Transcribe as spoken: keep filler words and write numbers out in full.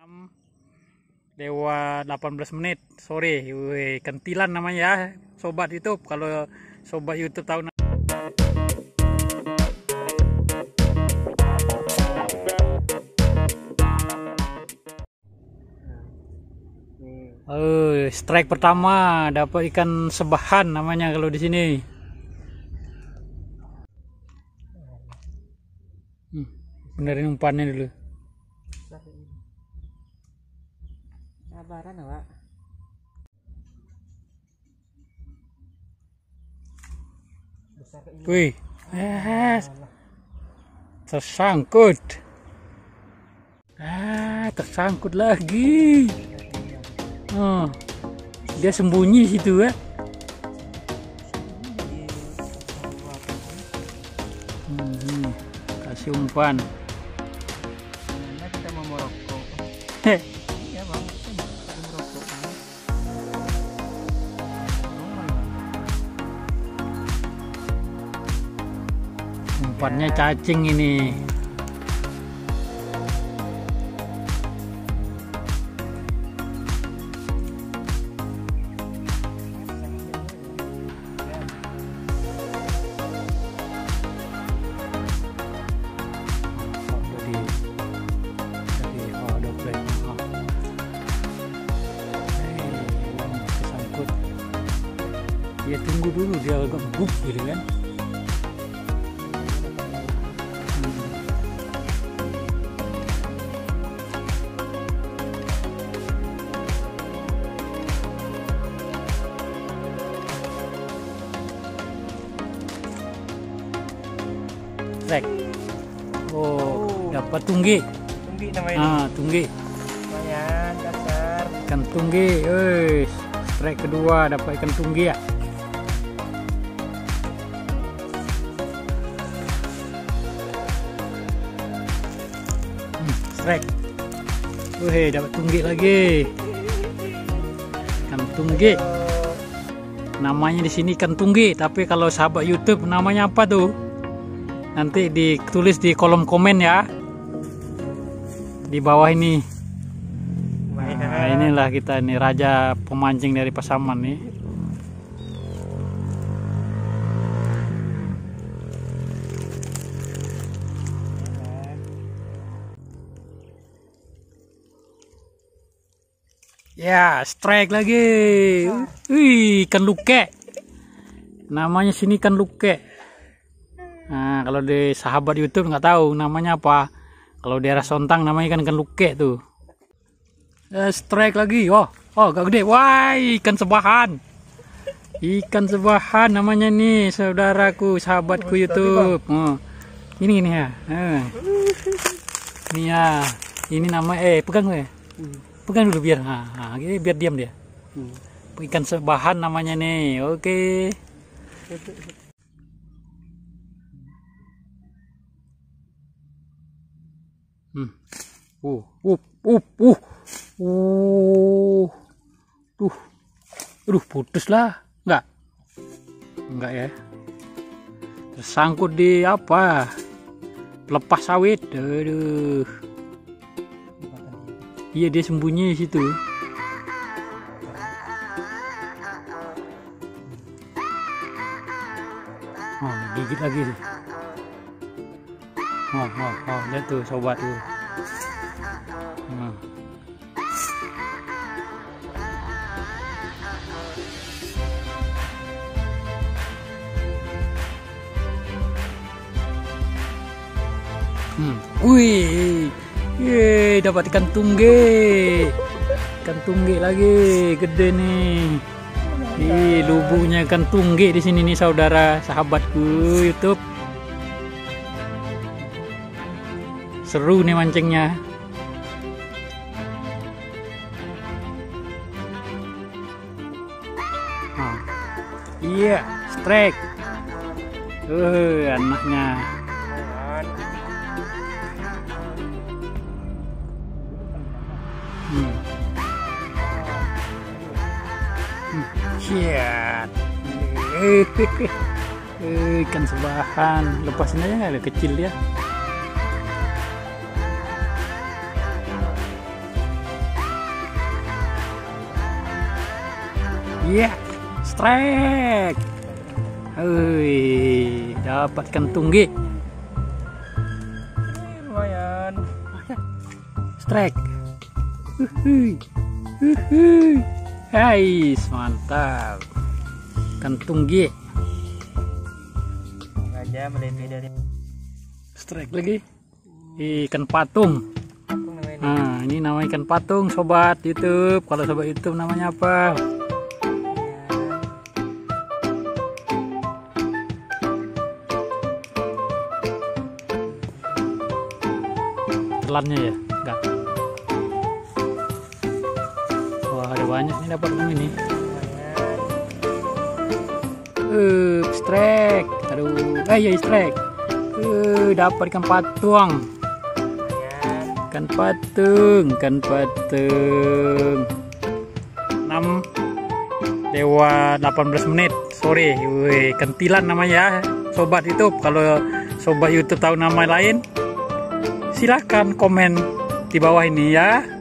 Malam lewat delapan belas menit sore. Wih, kentilan namanya ya, sobat YouTube. Kalau sobat YouTube tahu. Oh, strike pertama dapat ikan sebahan namanya kalau di sini. Hmm, benerin umpannya dulu. Sabaran, Pak. Wih, yes. Tersangkut. Ah, tersangkut lagi. Oh, dia sembunyi situ ya. Hmm, kasih umpan. Karena kita mau merokok. Heh. Iya, Bang. Kita mau merokok. Umpannya cacing ini. Dia tunggu dulu, dia agak empuk gitu kan. Strike. Oh, dapat tunggi. Tunggi namanya. Ah, tunggi. Lumayan dasar. Ikan tunggi. Wih, strike kedua dapat ikan tunggi ya. Strike. Wih, dapat tunggi lagi. Ikan tunggi. Namanya di sini ikan tunggi, tapi kalau sahabat YouTube namanya apa tuh? Nanti ditulis di kolom komen ya. Di bawah ini. Nah, inilah kita ini raja pemancing dari Pasaman nih. Ya, strike lagi. Wih, ikan luke. Namanya sini ikan luke. Nah, kalau di sahabat YouTube nggak tahu namanya apa. Kalau daerah Sontang namanya ikan ikan luke tuh. Eh, strike lagi. Oh, oh, gak gede. Wah, ikan sebahan. Ikan sebahan namanya nih, saudaraku, sahabatku YouTube. Oh, ini ini ya. Eh. Ini ya. Ini nama eh pegang gue. Pegang dulu biar, nah, nah, biar diam dia. Hmm. Ikan sebahan namanya nih, oke. Hmm. Uh, uh, uh, uh, uh, tuh, aduh putus lah, enggak, enggak ya. Tersangkut di apa? Pelepas sawit, aduh. Iya, dia sembunyi di situ. Oh, gigit lagi tuh. Oh, oh, oh, lihat tuh sobat tuh. Hmm. Hmm. Wih. Yeay, dapat ikan tunggi. Ikan tunggi lagi, gede nih. Ih, lubungnya ikan tunggi di sini nih saudara, sahabatku YouTube. Seru nih mancingnya. Oh. Iya, strike. Uh, anaknya. Hmm. Shit. Eh, ikan sebahan. Lepasin aja, nggak ada kecil dia. Iya, strike. Hei, dapatkan tunggi. Lumayan. Strike. Uhuy. Uhuy. Hai, mantap. Ikan tunggi. Aja melebih dari Strike lagi. Ikan patung. aku namanya. Nah, ini nama ikan patung sobat YouTube. Kalau sobat YouTube namanya apa? Telannya ya? Enggak. Wah, ada banyak nih dapat ini. Uh, strike. Aduh, eh ya strike. Uh, dapat ikan patung. Ikan patung, ikan patung. enam lewat delapan belas menit sore. Wih, kentilan namanya sobat YouTube. Kalau sobat YouTube tahu nama lain, silahkan komen di bawah ini ya.